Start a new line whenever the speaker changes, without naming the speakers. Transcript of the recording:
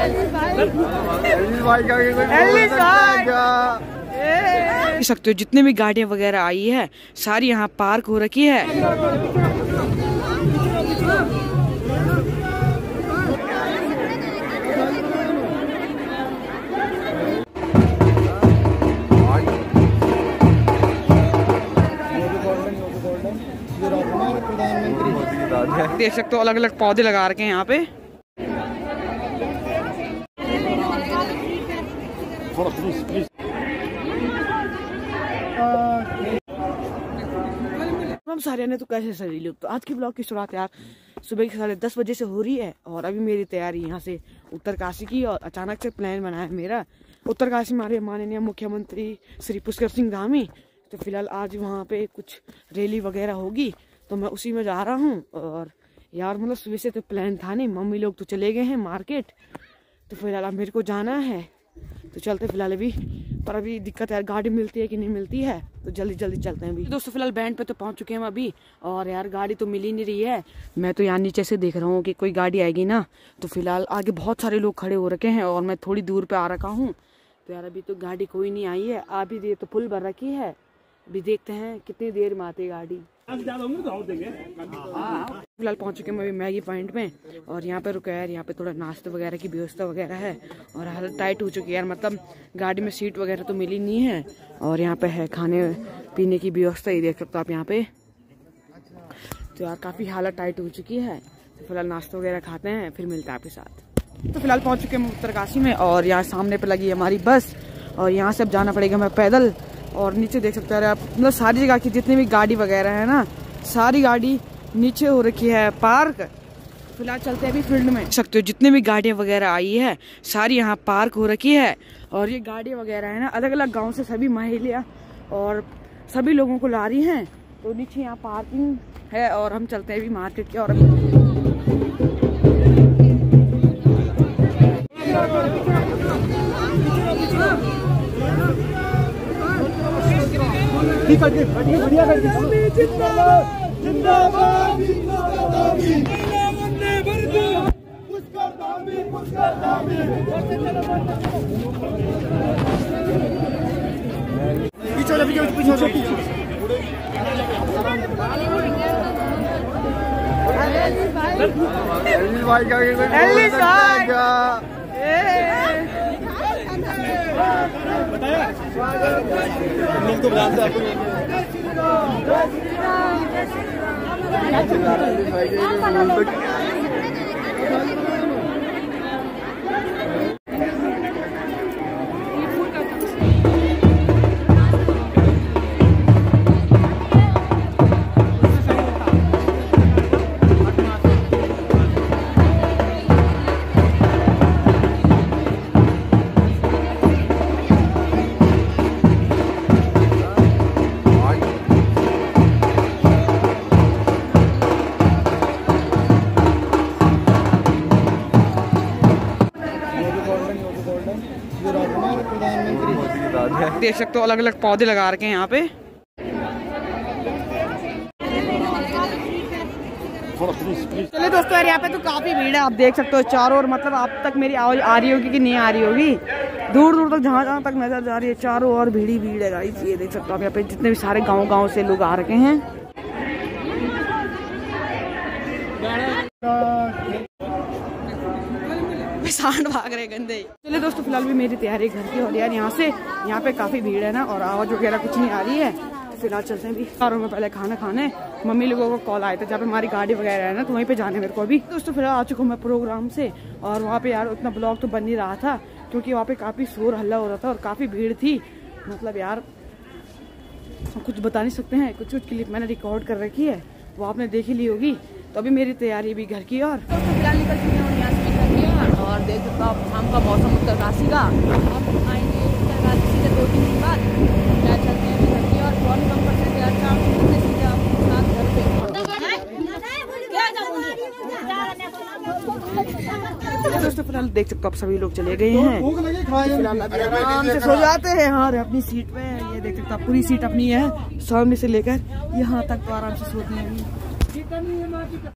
देख सकते हो जितने भी गाड़ियां वगैरह आई है सारी यहाँ पार्क हो रखी है। देख सकते हो अलग अलग पौधे लगा रखे हैं यहाँ पे। हम सारे ने तो कैसे सही लोग। तो आज की ब्लॉग की शुरुआत यार सुबह के 10:30 बजे से हो रही है और अभी मेरी तैयारी यहाँ से उत्तरकाशी की। और अचानक से प्लान बना है मेरा उत्तरकाशी हमारे माननीय मुख्यमंत्री श्री पुष्कर सिंह धामी। तो फिलहाल आज वहाँ पे कुछ रैली वगैरह होगी तो मैं उसी में जा रहा हूँ। और यार मतलब सुबह से तो प्लान था नहीं, मम्मी लोग तो चले गए हैं मार्केट। तो फिलहाल अब मेरे को जाना है तो चलते फिलहाल अभी। पर अभी दिक्कत है गाड़ी मिलती है कि नहीं मिलती है, तो जल्दी जल्दी चलते हैं अभी। दोस्तों फिलहाल बैंड पे तो पहुंच चुके हैं हम अभी। और यार गाड़ी तो मिल ही नहीं रही है। मैं तो यहाँ नीचे से देख रहा हूँ कि कोई गाड़ी आएगी ना। तो फिलहाल आगे बहुत सारे लोग खड़े हो रखे हैं और मैं थोड़ी दूर पे आ रखा हूँ। तो यार अभी तो गाड़ी कोई नहीं आई है। अभी ये तो फुल भर रखी है। अभी देखते हैं कितनी देर में आती गाड़ी। फिलहाल पहुंच चुके हैं अभी मैगी पॉइंट में और यहाँ पे रुका है। यहाँ पे थोड़ा नाश्ते वगैरह की व्यवस्था वगैरह है और हालत टाइट हो चुकी है यार, मतलब गाड़ी में सीट वगैरह तो मिली नहीं है। और यहाँ पे है खाने पीने की व्यवस्था, ही देख सकते हो आप यहाँ पे। तो यार काफी हालत टाइट हो चुकी है। तो फिलहाल नाश्ता वगैरह खाते हैं फिर मिलते हैं आपके साथ। तो फिलहाल पहुंच चुके हैं उत्तरकाशी में और यहाँ सामने पे लगी हमारी बस और यहाँ से अब जाना पड़ेगा हमें पैदल। और नीचे देख सकते हैं आप मतलब सारी जगह की जितनी भी गाड़ी वगैरह है ना, सारी गाड़ी नीचे हो रखी है पार्क। फिलहाल चलते हैं अभी फील्ड में। देख सकते हो जितनी भी गाड़ियां वगैरह आई है सारी यहाँ पार्क हो रखी है। और ये गाड़ियां वगैरह है ना अलग अलग गांव से सभी महिला और सभी लोगों को ला रही हैं। तो नीचे यहाँ पार्किंग है और हम चलते हैं अभी मार्केट के। और देख सकते हो अलग अलग पौधे लगा रखे हैं यहाँ पे। चलिए दोस्तों यार यहाँ पे तो काफी भीड़ है, आप देख सकते हो चारों ओर। मतलब आप तक मेरी आवाज आ रही होगी कि नहीं आ रही होगी, दूर दूर तक जहाँ तक नजर जा रही है चारों ओर भीड़ ही भीड़ है गाइस। ये देख सकते हो आप यहाँ पे जितने भी सारे गाँव से लोग आ रखे हैं। सांड भाग रहे गंदे। चलिए दोस्तों फिलहाल भी मेरी तैयारी घर की। और यार यहाँ पे काफी भीड़ है ना और आवाज वगैरह कुछ नहीं आ रही है। तो फिलहाल चलते हैं भी कारों में पहले खाना खाने। मम्मी लोगों को कॉल आया था जहाँ पे हमारी गाड़ी वगैरह है ना, तो वहीं पे जाने मेरे को अभी। दोस्तों फिलहाल आ चुका हूँ मैं प्रोग्राम से और वहाँ पे यार उतना ब्लॉग तो बन नहीं रहा था क्योंकि वहाँ पे काफी शोर हल्ला हो रहा था और काफी भीड़ थी। मतलब यार कुछ बता नहीं सकते हैं, कुछ कुछ क्लिप मैंने रिकॉर्ड कर रखी है वो आपने देख ही ली होगी। तो अभी मेरी तैयारी भी घर की। और फिलहाल निकल चुके हैं यहाँ से और देख सकते हो आप शाम का मौसम उत्तरकाशी का। अब आएंगे उत्तरकाशी से 2-3 दिन बाद क्या चलते हैं घर की। और बहुत कम परसेंट यार शाम को सीधे आपके साथ घर पे। दोस्तों फिलहाल देख सकते हो आप सभी लोग चले गए हैं। फिलहाल आराम से सो जाते हैं और अपनी सीट पे। ये देख सकते हो पूरी सीट अपनी है, सामने से लेकर यहाँ तक तो आराम से सोते हैं।